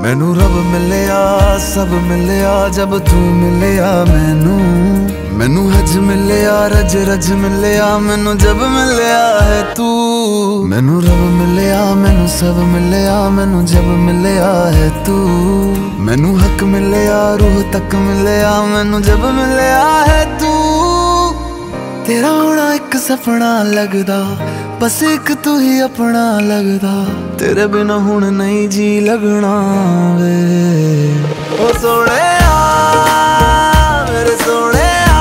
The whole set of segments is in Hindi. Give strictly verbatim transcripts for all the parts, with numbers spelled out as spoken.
मैनू रब मिलिया सब मिलिया जब तू मिलिया मैनू। मैनू हज मिलिया रज रज मिलिया मैनू जब मिलिया है तू। मैनू रब मिलिया मैनू सब मिलिया मैनू जब मिलिया है तू। मैनू हक मिलिया रूह तक मिलिया मैनू जब मिलिया है तू। तेरा होना एक सपना लगदा बस एक तू ही अपना लगदा। तेरे बिना हुण नहीं जी लगना वे ओ सोने मेरे सोने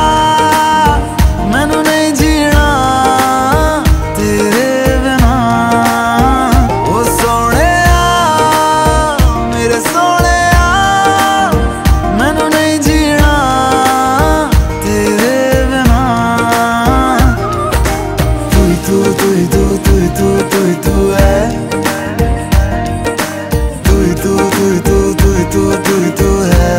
मैनू नहीं जीना तेरे बिना। ओ सोने मेरे सोने मैनू नहीं जीना तेरे बिना। तू ही तू तू ही तू तू ही तू तू ही तू है। तू ही तू तू ही तू तू ही तू तू ही तू है।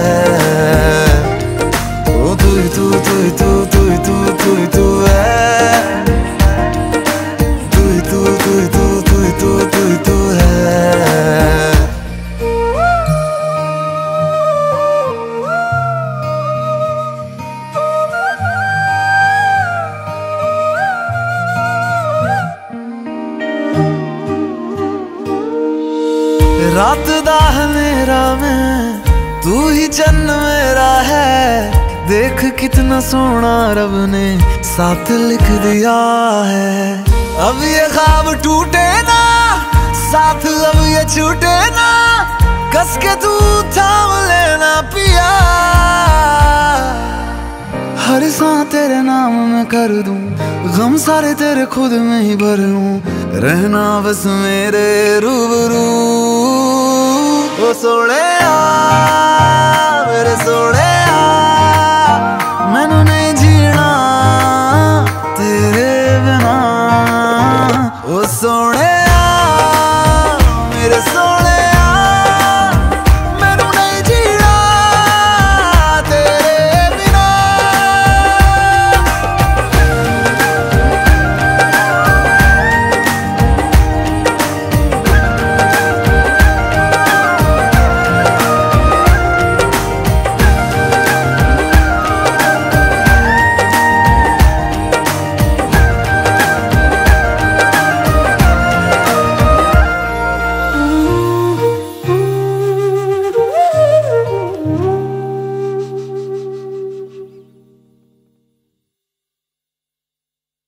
ओ तू ही तू तू ही तू तू ही तू तू ही तू है। तू ही तू तू ही तू तू ही तू तू ही तू है। रात दा हनेरा में तू ही चन्न मेरा है। देख कितना सोना रब ने साथ लिख दिया है। अब ये ख्वाब टूटे ना साथ अब ये छूटे ना। कस के तू थाम लेना पिया। हर सांस तेरे नाम में कर दूं गम सारे तेरे खुद में ही भर लूं। रहना बस मेरे रूबरू ओ सोने मेरे सोने।